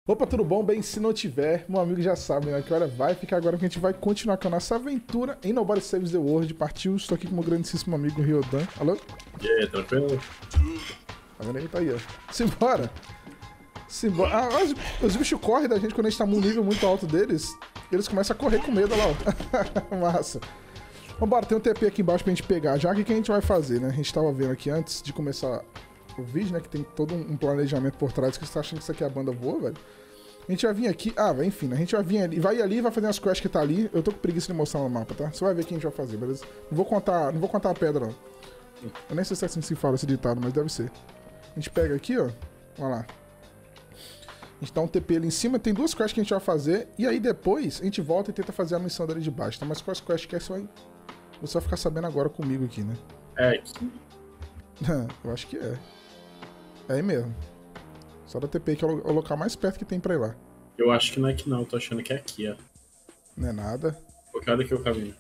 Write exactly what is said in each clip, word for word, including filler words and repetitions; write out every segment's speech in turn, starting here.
Opa, tudo bom? Bem, se não tiver, meu amigo já sabe, né? Que hora vai ficar agora que a gente vai continuar com a nossa aventura em Nobody Saves the World. Partiu, estou aqui com o meu grandíssimo amigo Ryodan. Alô? E aí, tranquilo? Tá vendo aí? Tá aí, ó. Simbora! Simbora! Ah, os, os bichos correm da gente quando a gente tá num nível muito alto deles. Eles começam a correr com medo, olha lá, ó. Massa. Vambora, tem um T P aqui embaixo pra gente pegar. Já que o que a gente vai fazer, né? A gente tava vendo aqui antes de começar o vídeo, né? Que tem todo um planejamento por trás. Que você tá achando que isso aqui é a banda voa, velho? A gente vai vir aqui... Ah, enfim, né? A gente vai vir ali... Vai ali e vai fazer as quests que tá ali. Eu tô com preguiça de mostrar no mapa, tá? Você vai ver o que a gente vai fazer, beleza? Não vou contar, não vou contar a pedra, não. Eu nem sei se é assim que se fala esse ditado, mas deve ser. A gente pega aqui, ó. Olha lá. A gente dá um T P ali em cima. Tem duas quests que a gente vai fazer. E aí depois a gente volta e tenta fazer a missão dali de baixo, tá? Mas quais quests que é, você vai... Você vai ficar sabendo agora comigo aqui, né? É aqui? Eu acho que é. É aí mesmo. Só da T P, que é o local mais perto que tem pra ir lá. Eu acho que não é aqui não, eu tô achando que é aqui, ó. Não é nada. Porque olha aqui o caminho.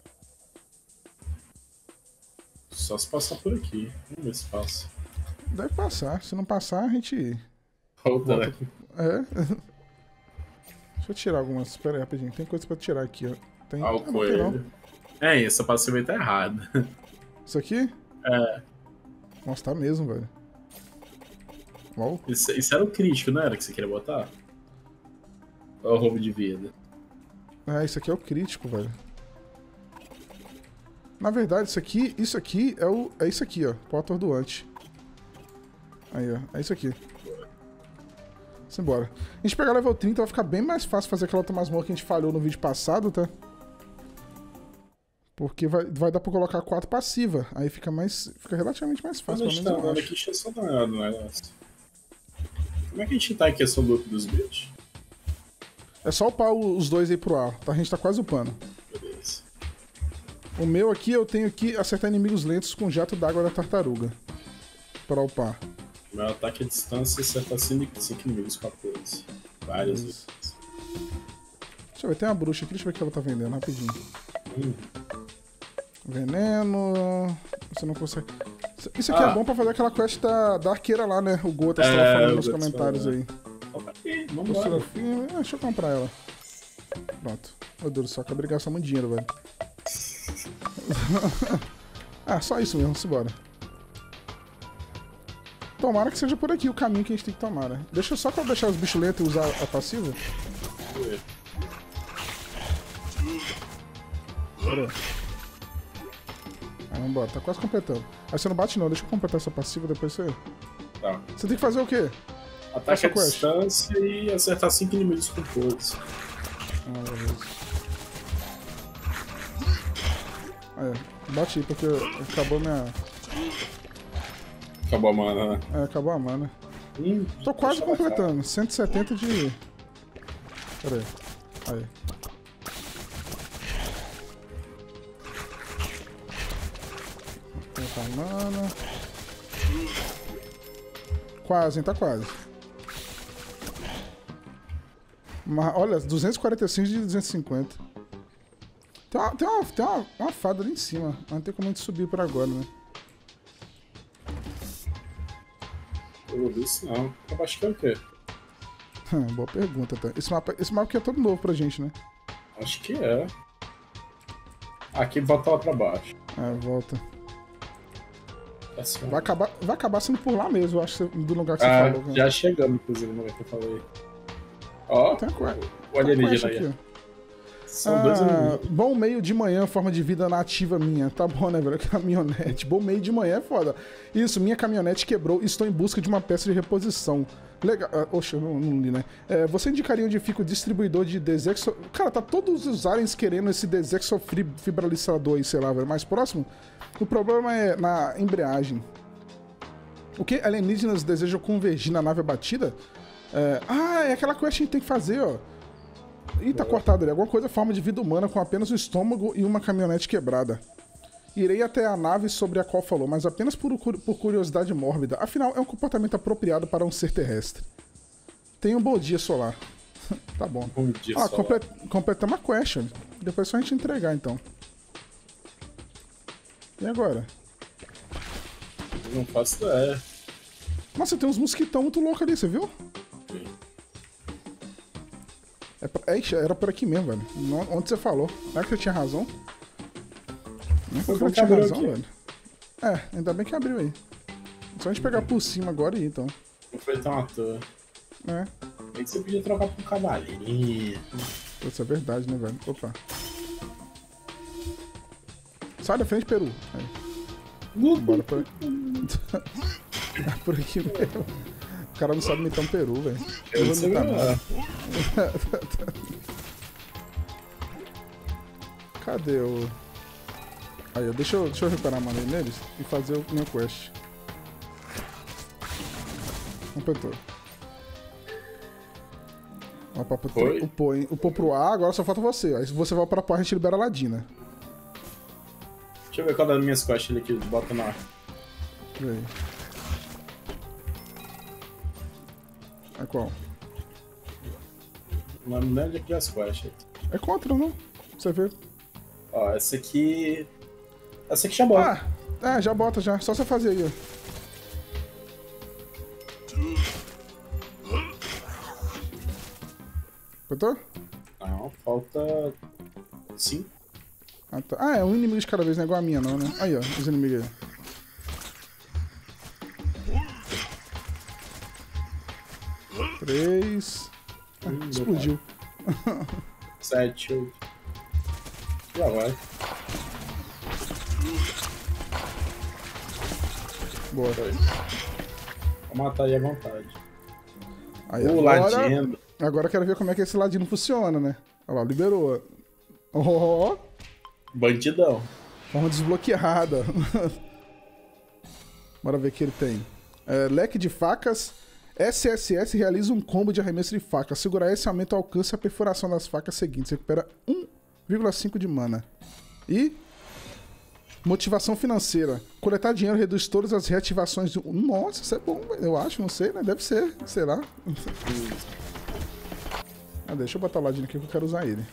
Só se passar por aqui. Vamos ver se passa. Deve passar. Se não passar, a gente... Volta, né? É. Deixa eu tirar algumas. Espera aí, rapidinho. Tem coisa pra tirar aqui, ó. Tem... Ah, o ah, coelho. É, essa passiva aí tá errada. Isso aqui? É. Nossa, tá mesmo, velho. Uau. Isso, isso era o crítico, não era que você queria botar? Ou é o roubo de vida? É, isso aqui é o crítico, velho. Na verdade, isso aqui, isso aqui é o... É isso aqui, ó. O atordoante. Aí, ó. É isso aqui. Simbora. A gente pegar level trinta, vai ficar bem mais fácil fazer aquela outra masmorra que a gente falhou no vídeo passado, tá? Porque vai, vai dar pra colocar quatro passiva. Aí fica mais... Fica relativamente mais fácil, Quando a gente tá andando aqui, deixa eu só dar uma olhada no negócio. Como é que a gente tá em questão do up dos bichos? É só upar os dois aí pro ar, tá? A gente tá quase upando. Beleza. O meu aqui, eu tenho que acertar inimigos lentos com jato d'água da tartaruga. Pra upar. Meu ataque à distância acerta cinco inimigos com a coisa. Várias vezes. Deixa eu ver, tem uma bruxa aqui, deixa eu ver o que ela tá vendendo, rapidinho. Hum. Veneno... Você não consegue... Isso aqui ah. é bom pra fazer aquela quest da, da arqueira lá, né? O Gotas é, tava falando nos comentários aí. Aqui, vamos lá. Ah, deixa eu comprar ela. Pronto. Meu Deus do céu, acabei de gastar muito dinheiro, velho. Ah, só isso mesmo, simbora. Tomara que seja por aqui o caminho que a gente tem que tomar, né? Deixa eu só pra deixar os bichos lentos e usar a passiva. Pera. Ah, vambora, tá quase completando. Aí você não bate não, deixa eu completar essa passiva, depois você... Tá. Você tem que fazer o quê? Ataque à distância e acertar cinco inimigos com força. Ah, beleza. Aí, bate aí, porque acabou minha... Acabou a mana, né? É, acabou a mana. Hum, Tô quase completando. cento e setenta de... Pera aí. Aí. Tem a mana. Quase, hein? Tá quase. Mas, olha, duzentos e quarenta e cinco de duzentos e cinquenta. Tem uma, tem uma, tem uma, uma fada ali em cima. Mas não tem como a gente subir por agora, né? Eu não vi isso não. Eu acho que é o quê? Boa pergunta, tá? Esse mapa, esse mapa aqui é todo novo pra gente, né? Acho que é. Aqui volta lá pra baixo. É, volta. Assim, vai, acabar, vai acabar sendo por lá mesmo, eu acho, do lugar que você ah, falou. Já né? chegamos, inclusive, no lugar que eu falei. Ó, tem o alienígena aí. São ah, dois alienígenas. Bom meio de manhã, forma de vida nativa minha. Tá bom, né, velho? Caminhonete. Bom meio de manhã é foda. Isso, minha caminhonete quebrou e estou em busca de uma peça de reposição. Legal. Ah, oxe, eu não, não li, né? É, você indicaria onde fica o distribuidor de Desexo... Cara, tá todos os aliens querendo esse Desexofibralizador aí, sei lá, velho. Mais próximo? O problema é na embreagem. O que alienígenas desejam convergir na nave abatida? É... Ah, é aquela quest que a gente tem que fazer, ó. Ih, tá cortado ali. Alguma coisa, forma de vida humana com apenas um estômago e uma caminhonete quebrada. Irei até a nave sobre a qual falou, mas apenas por, por curiosidade mórbida. Afinal, é um comportamento apropriado para um ser terrestre. Tenha um bom dia solar. Tá bom. Bom dia ah, solar. Complet, completamos a quest. Depois é só a gente entregar, então. E agora? Eu não faço ideia. Nossa, tem uns mosquitão muito loucos ali, você viu? Sim. É, pra... é, era por aqui mesmo, velho. Onde você falou. Não é que eu tinha razão? Não foi que eu tinha razão, velho. É, ainda bem que abriu aí. Só a gente pegar por cima agora e ir, então. Não foi tão à toa. É. Bem que você podia trocar por um cavalinho. Isso é verdade, né, velho? Opa. Sai da frente, Peru. Aí. Bora por aqui. É por aqui mesmo. O cara não sabe imitar um peru, velho. Eu vou imitar nada. Cadê o... Aí, deixa eu, deixa eu reparar a maneira neles e fazer o meu quest. Completou. Ó, pra, pra, o pô, hein? O pô pro A, agora só falta você. Aí se você vai pra pó, a gente libera a Ladina. Deixa eu ver qual das minhas quests aqui, bota na... Vem. É qual? Não lembro onde é que é as quests. É contra, não? Você vê. Ó, essa aqui... Essa aqui já bota. Ah, é, já bota já. Só você fazer aí, ó. Botou? Não, falta... cinco. Ah, tá. Ah, é um inimigo de cada vez, não é igual a minha não, né? Aí, ó, os inimigos aí. Três... Ah, Hum, explodiu. Sete, oito. Já vai. Boa. Vou matar aí à vontade. Aí, o agora... ladino. Agora eu quero ver como é que esse ladino funciona, né? Olha lá, liberou. Ó. Oh. Bandidão. Forma desbloqueada. Bora ver o que ele tem. É, leque de facas. S S S realiza um combo de arremesso de faca. Segura S aumenta o alcance e a perfuração das facas seguintes. Recupera um vírgula cinco de mana. E... motivação financeira. Coletar dinheiro reduz todas as reativações de... Nossa, isso é bom, eu acho. Não sei, né? Deve ser. Sei lá. Ah, deixa eu botar o ladinho aqui que eu quero usar ele.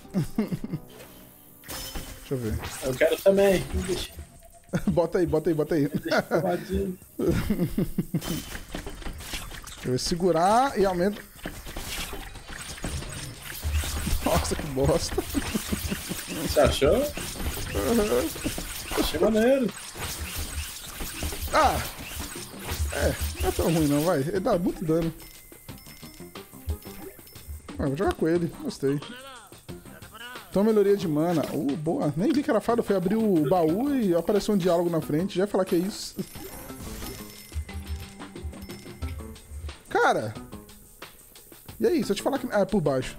Deixa eu ver. Eu quero também. Bota aí, bota aí, bota aí. Deixa o ladinho. Eu vou segurar e aumento. Nossa, que bosta. Você achou? Uhum. Achei maneiro. Ah! É, não é tão ruim não, vai. Ele dá muito dano. Ah, vou jogar com ele, gostei. Então, melhoria de mana. Uh, boa. Nem vi que era fada, foi abrir o baú e apareceu um diálogo na frente. Já ia falar que é isso. Cara! E aí, se eu te falar que... Ah, é por baixo.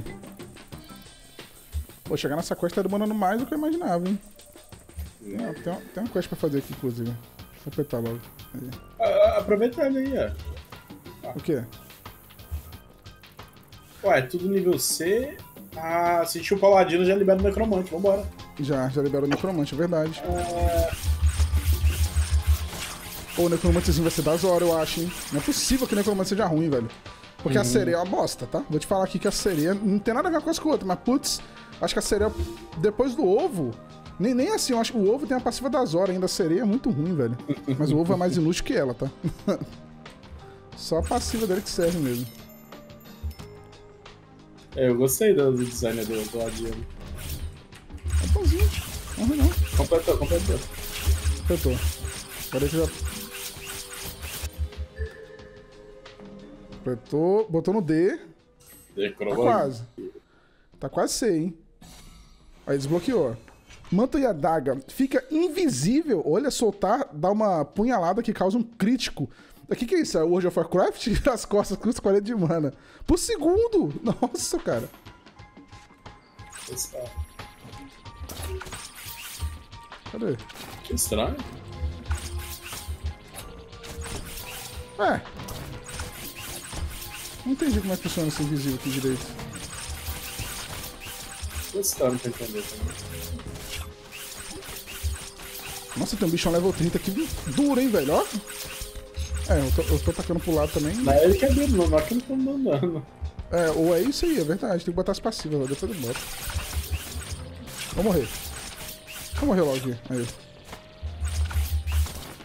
Pô, chegar nessa quest tá demorando mais do que eu imaginava, hein? Ah, tem, uma, tem uma quest pra fazer aqui, inclusive. Vou apertar logo. Aí. Ah, aproveitando aí, ó. Ah. O quê? Ué, tudo nível C. Ah, se chupar o ladino já libera o necromante, vambora. Já, já liberou o necromante, é verdade. Ah... Pô, o necromantezinho vai ser das horas, eu acho, hein? Não é possível que o necromante seja ruim, velho. Porque uhum. a sereia é uma bosta, tá? Vou te falar aqui que a sereia não tem nada a ver com uma coisa com a outra, mas putz, acho que a sereia, depois do ovo, nem, nem assim, eu acho que o ovo tem a passiva das horas ainda, a sereia é muito ruim, velho. Mas o ovo é mais inútil que ela, tá? Só a passiva dele que serve mesmo. É, eu gostei do design do, do ladino. É bonzinho, não ruim não. Completou, completou. Completou. Agora que já... Completou, botou no D. Tá quase. Tá quase C, hein? Aí desbloqueou. Manto e adaga. Fica invisível. Olha, soltar, dá uma punhalada que causa um crítico. O que que é isso? É o World of Warcraft? As costas custa quarenta de mana. Por segundo! Nossa, cara. Cadê? Que estranho. É. Não entendi como é que funciona esse invisível aqui direito. Gostando pra entender também. Nossa, tem um bichão level trinta aqui duro, hein, velho? Ó. É, eu tô, eu tô tacando pro lado também. Não é ele que é duro, não. Não é que não tô mandando. É, ou é isso aí, é verdade. Tem que botar as passivas lá, depois eu boto. Vou morrer. Vou morrer logo aqui. Aí.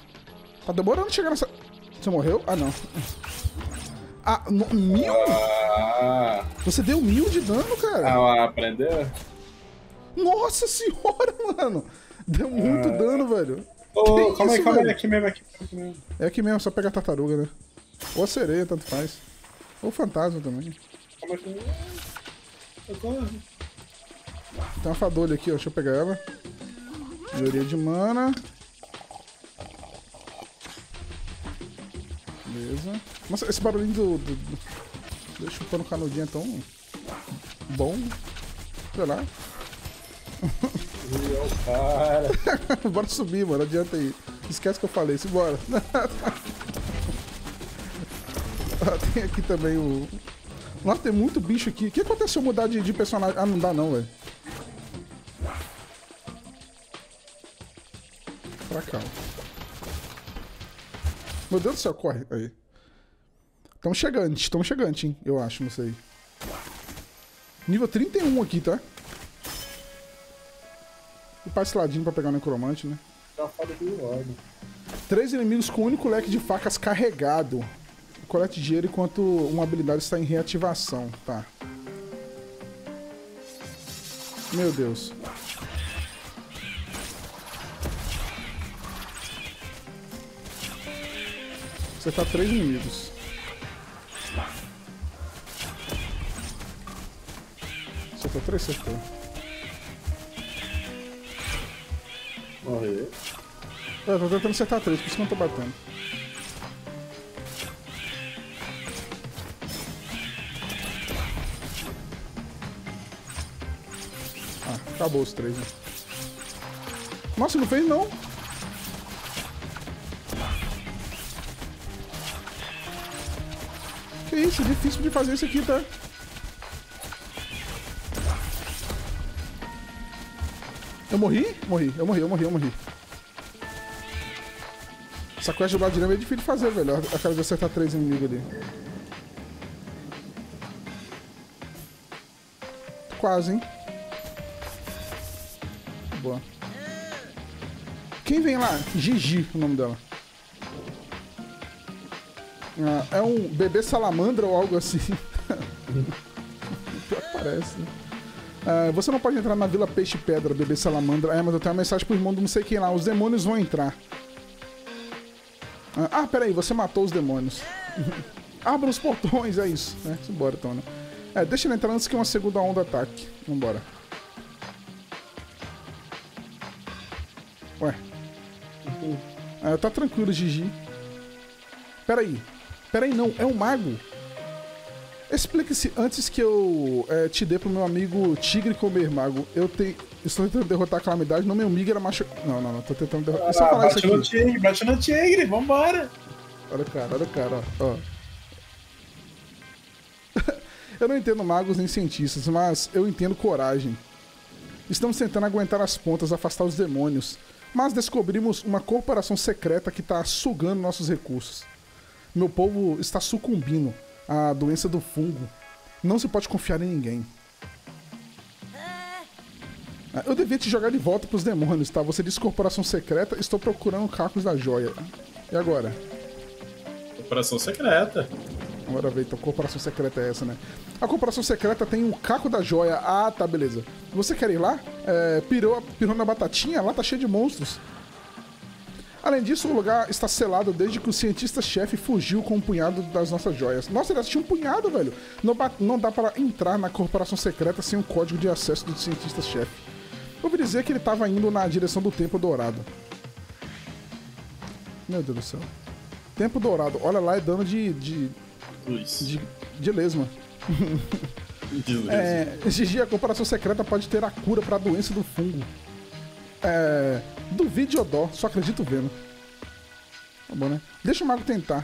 Tá demorando chegar nessa... Você morreu? Ah, não. Ah, no... mil? Ah... Ah. Você deu mil de dano, cara. Ah lá, aprendeu? Nossa senhora, mano. Deu muito ah. dano, velho. Ô, calma aí, calma aí. Aqui mesmo, aqui mesmo. É aqui mesmo, só pega a tartaruga, né? Ou a sereia, tanto faz. Ou o fantasma também. Calma aqui. Eu corro. Tem uma fadolha aqui, ó. Deixa eu pegar ela. Melhoria de mana. Beleza. Nossa, esse barulhinho do... do, do... do chupando canudinho é tão... bom. Sei lá. Meu cara. Bora subir, mano. Adianta aí. Esquece que eu falei. Simbora. Tem aqui também o... Nossa, tem muito bicho aqui. O que aconteceu se eu mudar de, de personagem? Ah, não dá não, velho. Pra cá. Meu Deus do céu, corre. Aí. Estamos chegando, estamos chegando, hein? Eu acho, não sei. Nível trinta e um aqui, tá? E passa esse ladinho pra pegar o necromante, né? Três inimigos com um único leque de facas carregado. Colete dinheiro enquanto uma habilidade está em reativação. Tá. Meu Deus. Acertar três inimigos. Acertou três? Acertou. Morreu. Eu tô tentando acertar três, por isso que eu não tô batendo. Ah, acabou os três, né? Nossa, não fez não! Que isso, é difícil de fazer isso aqui, tá? Eu morri? Morri, eu morri, eu morri, eu morri. Essa quest do Ladino é meio difícil de fazer, velho. Aquela de acertar três inimigos ali. Quase, hein? Boa. Quem vem lá? Gigi, o nome dela. Ah, é um bebê salamandra ou algo assim. Pior que parece, né? Uh, você não pode entrar na Vila Peixe Pedra, bebê salamandra. É, mas eu tenho uma mensagem pro irmão do não sei quem lá. Os demônios vão entrar. Uh, ah, peraí, você matou os demônios. Abra os portões, é isso. É, simbora então, né? É, deixa ele entrar antes que uma segunda onda ataque. Vambora. Ué. Uh, tá tranquilo, Gigi. Peraí. Peraí, não. É um mago. Explique-se antes que eu é, te dê pro meu amigo Tigre comer, mago. Eu te... estou tentando derrotar a calamidade, não me humilhe, era macho... Não, não, não, tô tentando derrotar... Ah, Deixa eu falar bate isso aqui. no tigre, bate no tigre, vambora! Olha o cara, olha o cara, ó. ó. Eu não entendo magos nem cientistas, mas eu entendo coragem. Estamos tentando aguentar as pontas, afastar os demônios, mas descobrimos uma corporação secreta que tá sugando nossos recursos. Meu povo está sucumbindo a doença do fungo. Não se pode confiar em ninguém. Eu devia te jogar de volta pros demônios, tá? Você disse corporação secreta, estou procurando cacos da joia. E agora? Corporação secreta. Agora vem, então corporação secreta é essa, né? A corporação secreta tem um caco da joia. Ah, tá, beleza. Você quer ir lá? É, pirou, pirou na batatinha? Lá tá cheio de monstros. Além disso, o lugar está selado desde que o cientista-chefe fugiu com um punhado das nossas joias. Nossa, ele tinha um punhado, velho. Não, não dá para entrar na corporação secreta sem o código de acesso do cientista-chefe. Ouvi dizer que ele estava indo na direção do Templo Dourado. Meu Deus do céu. Templo Dourado. Olha lá, é dano de... de... Luz. De, de lesma. De lesma. É, Gigi, a corporação secreta pode ter a cura para a doença do fungo. É... Duvide ou dó, só acredito vendo. Tá bom, né? Deixa o mago tentar.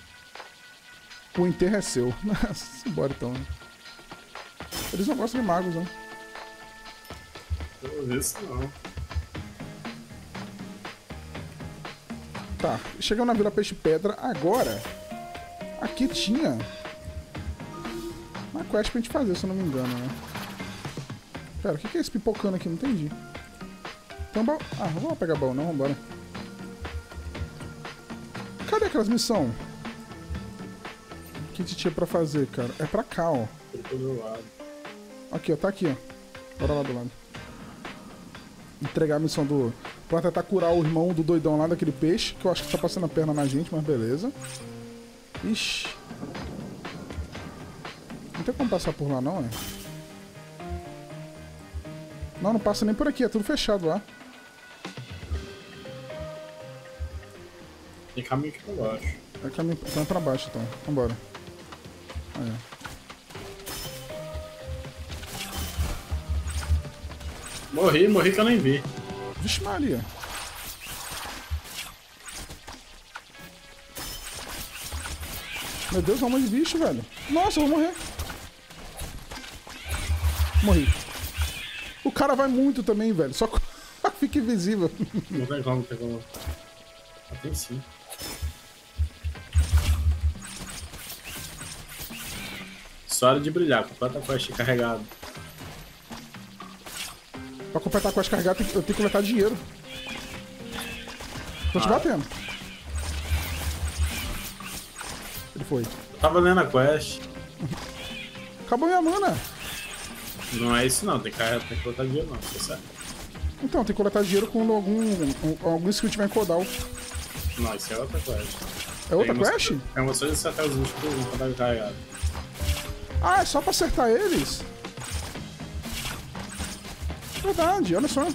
O enterro é seu. Bora então, né? Eles não gostam de magos, né? Pelo visto, não. Tá, chegamos na Vila Peixe Pedra. Agora, aqui tinha uma quest pra gente fazer, se eu não me engano, né? Pera, o que é esse pipocando aqui? Não entendi. Tem um baú. Ah, não vou pegar baú não, vambora. Cadê aquelas missões? que a gente tinha pra fazer, cara? É pra cá, ó. Do lado. Aqui, ó. Tá aqui, ó. Bora lá do lado. Entregar a missão do... Pra tentar curar o irmão do doidão lá daquele peixe, que eu acho que tá passando a perna na gente, mas beleza. Ixi. Não tem como passar por lá, não, é? Não, não passa nem por aqui. É tudo fechado lá. Tem caminho aqui pra baixo. É caminho então, pra baixo, então. Vambora. Aí, morri, morri que eu nem vi. Vixe Maria. Meu Deus, é um monte de bicho, velho. Nossa, eu vou morrer. Morri. O cara vai muito também, velho. Só fica invisível. Não tem como, não tem como. Ah, tem sim. Só hora de brilhar, completa a quest carregado. Pra completar a quest carregada, eu tenho que coletar dinheiro. Tô te Ah. batendo. Ele foi. Eu tava lendo a quest. Acabou minha mana. Não é isso não, tem que, carregar, tem que coletar dinheiro não, tá certo? Então, tem que coletar dinheiro quando algum, algum skill tiver em cooldown. Não, isso é outra quest. É outra Tem quest? emoções- É emoções de acertar os bichos pro quando carregado. Ah, é só pra acertar eles? Verdade, olha só.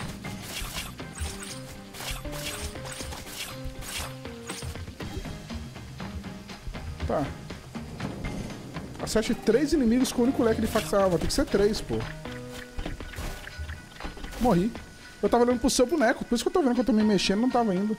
Tá. Acerte três inimigos com o único leque de facção. Ah, vai ter que ser três, pô. Morri. Eu tava olhando pro seu boneco, por isso que eu tô vendo que eu tô me mexendo, não tava indo.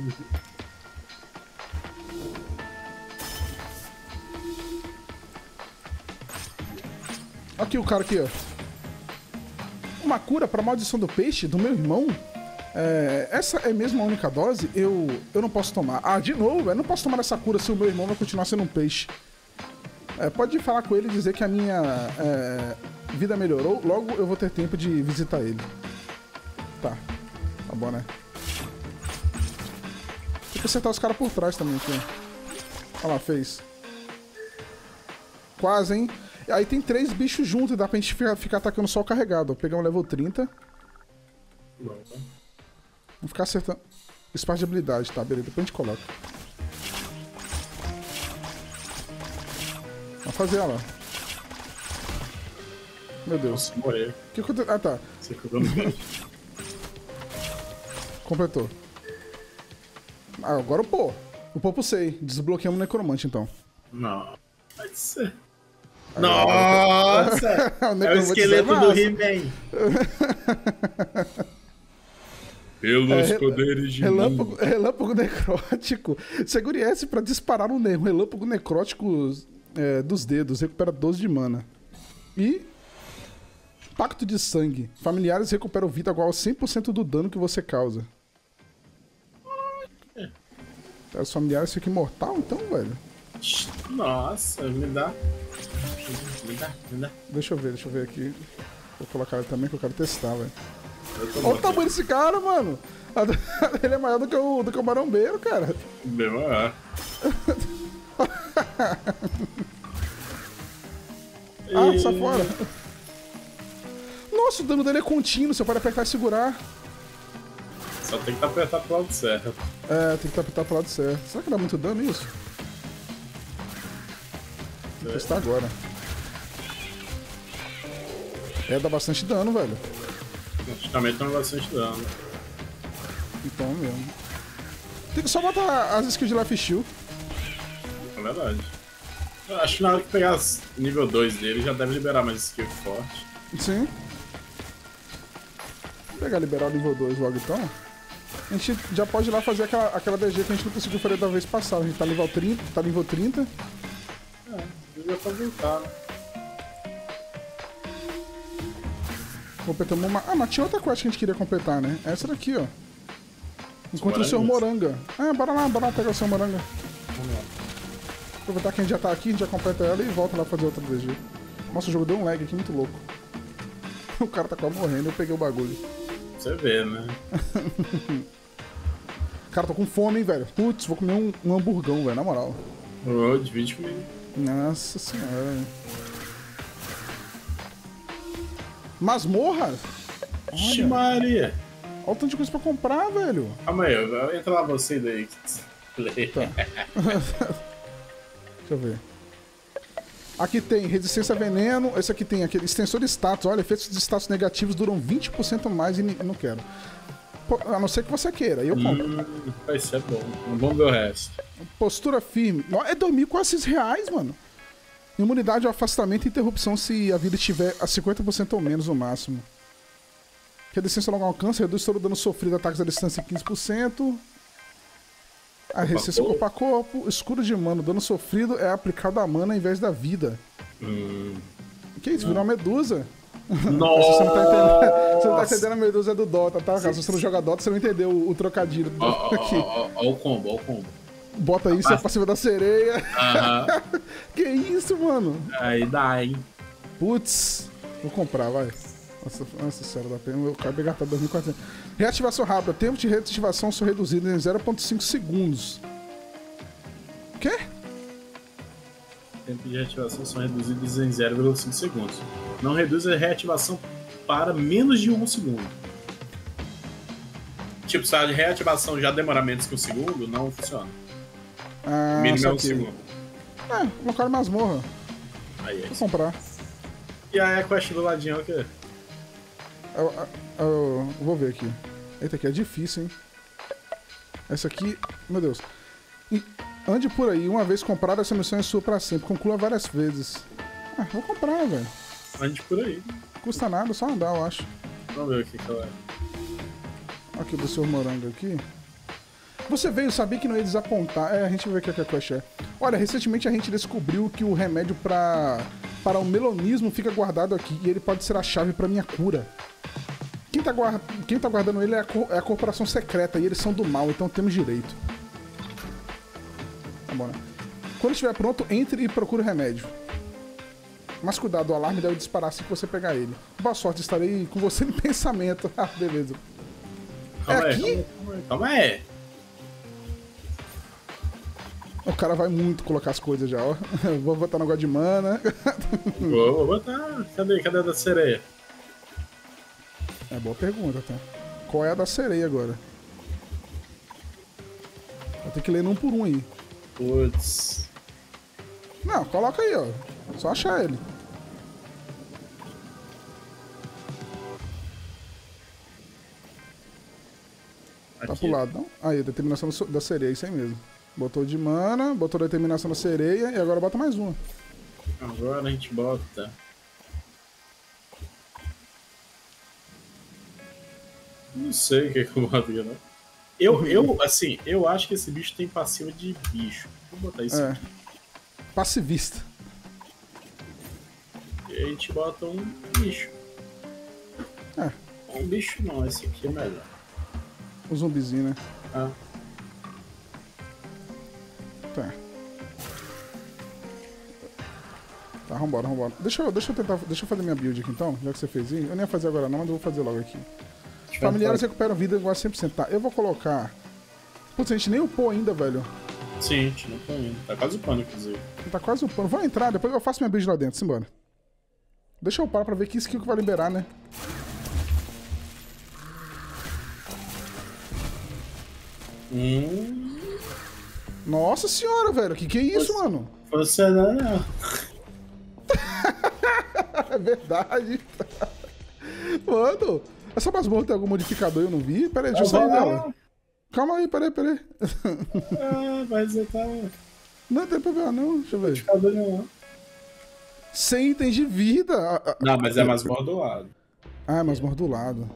Aqui o cara aqui, ó. Uma cura pra maldição do peixe do meu irmão? É, essa é mesmo a única dose? Eu, eu não posso tomar. Ah, de novo, eu não posso tomar essa cura se o meu irmão vai continuar sendo um peixe. É, pode falar com ele e dizer que a minha é, vida melhorou. Logo eu vou ter tempo de visitar ele. Tá. Tá bom, né? Tem que acertar os caras por trás também aqui. Olha lá, fez. Quase, hein? Aí tem três bichos juntos e dá pra gente ficar, ficar atacando só o carregado. Vou pegar um level trinta. Bom, tá? Vou ficar acertando. Espaço de habilidade, tá? Beleza, depois a gente coloca. Vamos fazer ela. Meu Deus. Nossa, morrer. O que aconteceu? Ah, tá. Você ficou no peixe. Completou. Ah, agora o pô. O pô sei. Desbloqueamos o necromante, então. Não. Pode ser. Aí, Nossa! O É o necromante esqueleto é do massa. He-Man. Pelos É, rel- poderes de Relâmpago, mim. relâmpago necrótico. Segure S pra disparar um ne- um relâmpago necrótico é, dos dedos. Recupera doze de mana. E... Pacto de sangue. Familiares recuperam vida igual a cem por cento do dano que você causa. Os familiares ficam imortal, então, velho? Nossa, me dá. Me dá, me dá. Deixa eu ver, deixa eu ver aqui. Vou colocar ele também que eu quero testar, velho. Eu tô Olha o morto. tamanho desse cara, mano. Ele é maior do que o, do que o marombeiro, cara. Bem maior. Ah, E- sai fora. Nossa, o dano dele é contínuo, você pode apertar e segurar. Só tem que apertar pro lado certo. É, tem que apertar pro lado certo. Será que dá muito dano isso? Vou testar agora. É, dá bastante dano, velho. Praticamente não bastante dano. Então mesmo. Tem que só botar as skills de Life Shield. É verdade. Eu acho que na hora que pegar as nível dois dele já deve liberar mais skill forte. Sim. Vou pegar liberar o nível dois logo então. A gente já pode ir lá fazer aquela, aquela D G que a gente não conseguiu fazer da vez passada. A gente tá nível trinta, tá nível trinta. É, devia aproveitar. Completamos uma. Ah, mas tinha outra quest que a gente queria completar, né? Essa daqui, ó. Encontre o seu Morangas? moranga. Ah, bora lá, bora lá pegar o seu moranga. Vamos lá. Aproveitar que a gente já tá aqui, a gente já completa ela e volta lá fazer outra D G. Nossa, o jogo deu um lag aqui muito louco. O cara tá quase morrendo, eu peguei o bagulho. Você vê, né? Cara, tô com fome, hein, velho. Putz, vou comer um, um hamburgão, velho, na moral. Oh, divide comigo. Nossa senhora. Masmorra? Ixi, Maria. Olha o tanto de coisa pra comprar, velho. Calma aí, eu- eu- entra lá você daí. Tá. Deixa eu ver. Aqui tem resistência a veneno. Esse aqui tem aquele extensor de status. Olha, efeitos de status negativos duram vinte por cento mais e ni- não quero. Pô, a não ser que você queira, aí eu compro. Hum, vai ser bom. Vamos ver o resto. Postura firme. Ó, é dois mil e quatrocentos reais, mano. Imunidade ao afastamento e interrupção se a vida estiver a cinquenta por cento ou menos no máximo. Resistência a longo alcance, reduz todo o dano sofrido, ataques à distância em quinze por cento. A resistência corpo a corpo. Escudo de mana, dano sofrido é aplicado a mana ao invés da vida. Hum. Que isso? Virou uma medusa? Nossa! Você não tá entendendo, você não tá entendendo a medusa é do Dota, tá? Se você não joga Dota, você não entendeu o, o trocadilho. Ó, ó, Aqui. ó, ó, ó o combo, ó o combo. Bota isso, é pra cima da sereia. Aham. Que isso, mano? Aí dá, hein? Putz. Vou comprar, vai. Nossa, nossa senhora, dá pena. Eu acabei de gastar dois mil e quatrocentos. Reativação rápida. Tempo de reativação são reduzidos em zero vírgula cinco segundos. Quê? Tempo de reativação são reduzidos em zero vírgula cinco segundos. Não reduz a reativação para menos de um segundo. Tipo, se a reativação já demora menos que um segundo, não funciona. Ah, O mínimo é um saquei. segundo. É, colocaram masmorra. Aí é Vou isso. comprar. E aí a quest do ladinho é o quê? Eu, eu- eu vou ver aqui. Eita, aqui é difícil, hein? Essa aqui... Meu Deus. E- Ande por aí. Uma vez comprada, essa missão é sua pra sempre. Conclua várias vezes. Ah, vou comprar, velho. Ande por aí. Custa nada, só andar, eu acho. Vamos ver o que que ela é. Aqui do seu morango aqui. Você veio saber que não ia desapontar. É, a gente vai ver o que a quest é. Olha, recentemente a gente descobriu que o remédio pra, para o melonismo fica guardado aqui e ele pode ser a chave pra minha cura. Quem tá, guarda, quem tá guardando ele é a, cor- é a corporação secreta e eles são do mal, então temos direito. Tá bom, né? Quando estiver pronto, entre e procure o remédio. Mas cuidado, o alarme deve disparar assim que você pegar ele. Boa sorte, estarei com você em pensamento. Ah, beleza. Calma É aí, aqui? calma aí, calma aí. O cara vai muito colocar as coisas já, ó. Vou botar no negócio de mana. Vou, vou botar. Cadê? Cadê a da sereia? É boa pergunta, tá? Qual é a da sereia agora? Vou ter que ler um por um aí. Putz. Não, coloca aí, ó. Só achar ele. Tá Aqui. pro lado, não? Aí, determinação do- da sereia, isso aí mesmo. Botou de mana, botou determinação da sereia e agora bota mais uma. Agora a gente bota. Não sei o que, que eu boto aqui, não. Eu, eu, assim, eu acho que esse bicho tem passiva de bicho. Vou botar isso É. aqui. Passivista. E a gente bota um bicho. É, Um bicho não, esse aqui é melhor. o zumbizinho, né? Ah, Tá. Tá, vambora, vambora. Deixa eu, deixa eu tentar. Deixa eu fazer minha build aqui então, já que você fez isso. Eu nem ia fazer agora não, mas eu vou fazer logo aqui. Familiares recuperam vida igual a cem por cento. Tá, eu vou colocar. Putz, a gente nem upou ainda, velho. sim, a gente não tá indo. Tá quase upando, inclusive. Tá quase upando. Vou entrar, depois eu faço minha build lá dentro, simbora. Deixa eu upar pra ver que skill que vai liberar, né? Hum. Nossa senhora, velho. Que que é isso, Nossa. mano? Você não. É verdade. Mano, essa masmorra tem algum modificador e eu não vi? Pera aí, deixa eu sair dela. Calma aí, peraí, peraí. Ah, mas eu tava. Não tem problema não, deixa eu ver. Modificador nenhum. cem itens de vida. Ah, ah, Não, mas é mais bordoado. Ah, é masmorra do lado.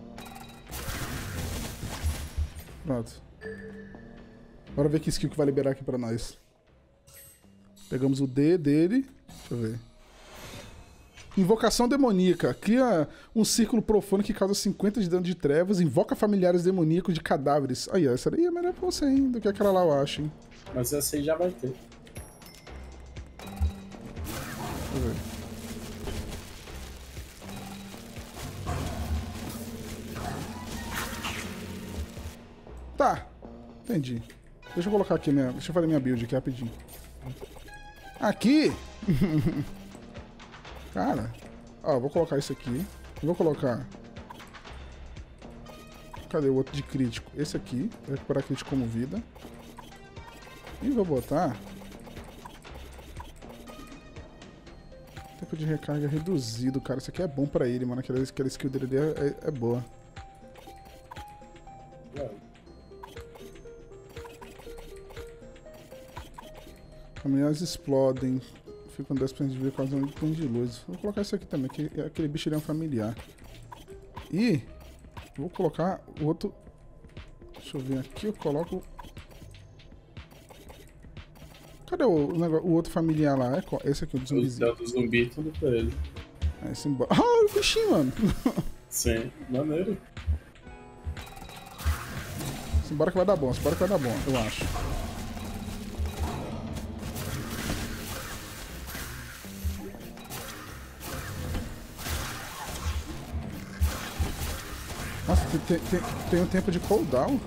Pronto. Bora ver que skill que vai liberar aqui pra nós. Pegamos o D dele. Deixa eu ver. Invocação demoníaca. Cria um círculo profano que causa cinquenta de dano de trevas. Invoca familiares demoníacos de cadáveres. Aí, ó, essa daí é melhor pra você, hein? Do que aquela lá, eu acho, hein? Mas essa aí já vai ter. Deixa eu ver. Tá. Entendi. Deixa eu colocar aqui minha. Deixa eu fazer minha build aqui rapidinho. Aqui! Cara, ó, vou colocar isso aqui. Vou colocar... Cadê o outro de crítico? Esse aqui, vou recuperar crítico como vida. E vou botar... Tempo de recarga reduzido, cara. Isso aqui é bom pra ele, mano. Aquela, aquela skill dele é, é, é boa. Caminhões explodem. Ficam dez por cento de vida, quase um ponto de luz. Vou colocar isso aqui também, que aquele bicho ele é um familiar. E vou colocar o outro... Deixa eu ver aqui, eu coloco... Cadê o, o, negócio, o outro familiar lá? É qual? Esse aqui, o do zumbizinho. O do zumbi, tudo pra ele. Aí, simbora. Ah, o bichinho, mano. Sim, maneiro. Simbora que vai dar bom, simbora que vai dar bom, eu acho. Nossa, tem, tem, tem um tempo de cooldown.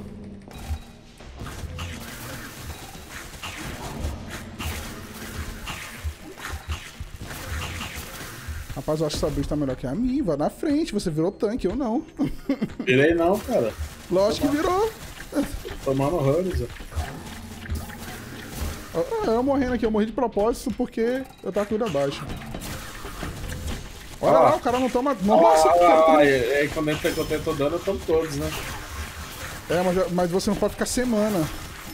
Rapaz, eu acho que essa bicha tá melhor que a minha. Vai na frente, você virou tanque, eu não. Virei não, cara. Lógico que virou. Tomando horrores, ó. Eu, eu morrendo aqui, eu morri de propósito porque eu tava com vida baixa. Olha ah. lá, o cara não toma... Nossa, ah, cara, ah, é, é, quando eu tô dando, eu tomo todos, né? É, mas, mas você não pode ficar semana.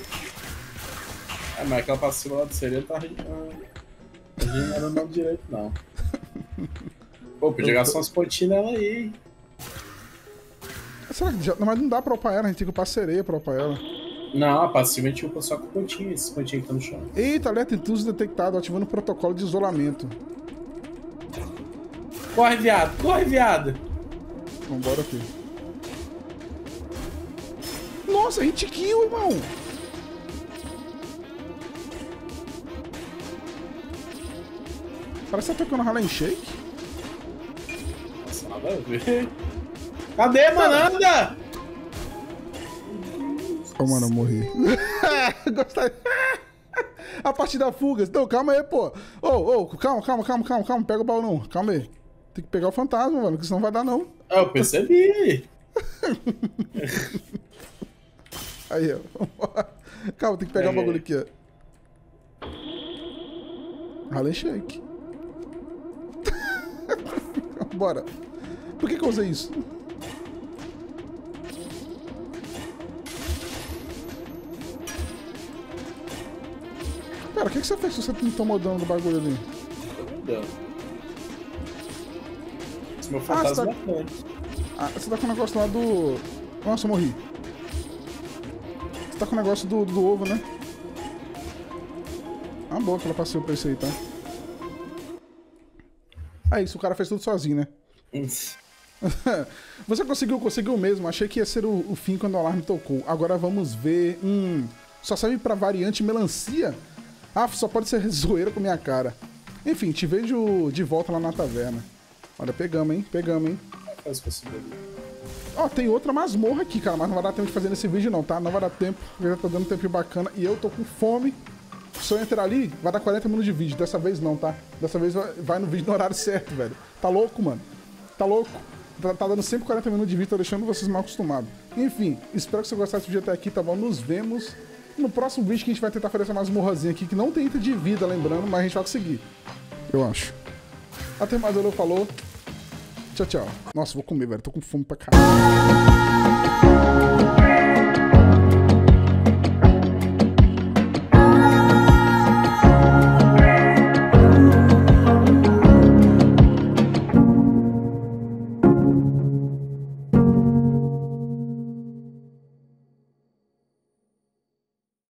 É, mas aquela passiva lá do sereia tá regenerando não direito, não. Pô, podia gastar tô... umas pontinhas nela aí, hein? Será que já... Mas não dá pra upar ela, a gente tem que upar sereia pra upar ela. Não, a passiva a gente upa só com pontinho, esses pontinhos que tá no chão. Eita, alerta intruso detectado, ativando o protocolo de isolamento. Corre, viado, corre, viado! Vambora aqui. Nossa, hit kill, irmão! Parece que tá tocando Harlem Shake. Nossa, nada a ver. Cadê, mano? Anda! Ô, oh, mano, eu morri. Gostei. A partir da fuga. Não, calma aí, pô. Ô, ô, calma, calma, calma, calma, calma. Pega o baú, não. Calma aí. Tem que pegar o fantasma, mano, que senão não vai dar, não. Ah, eu percebi. Aí, ó. Calma, tem que pegar é. o bagulho aqui, ó. Harlem Shake. Bora. Por que que eu usei isso? Pera, o que que você fez se você não tomou dano do bagulho ali? Dano. Esse meu fantasma ah, você tá... Ah, você tá com o negócio lá do... Nossa, eu morri. Você tá com o negócio do, do ovo, né? Ah, boa que ela passou pra isso aí, tá? Ah, isso, o cara fez tudo sozinho, né? Você conseguiu, conseguiu mesmo. Achei que ia ser o, o fim quando o alarme tocou. Agora vamos ver. Hum, só serve pra variante melancia? Ah, só pode ser zoeira com minha cara. Enfim, te vejo de volta lá na taverna. Olha, pegamos, hein? Pegamos, hein? Ó, oh, tem outra masmorra aqui, cara. Mas não vai dar tempo de fazer nesse vídeo, não, tá? Não vai dar tempo. Já tá dando tempo bacana. E eu tô com fome. Se eu entrar ali, vai dar quarenta minutos de vídeo. Dessa vez não, tá? Dessa vez vai, vai no vídeo no horário certo, velho. Tá louco, mano? Tá louco? Tá, tá dando sempre quarenta minutos de vídeo, tô deixando vocês mal acostumados. Enfim, espero que você gostasse desse vídeo até aqui, tá bom? Nos vemos no próximo vídeo que a gente vai tentar fazer essa masmorrazinha aqui, que não tem item de vida, lembrando, mas a gente vai conseguir. Eu acho. Até mais, valeu, falou. Tchau, tchau. Nossa, vou comer, velho. Tô com fome pra caralho.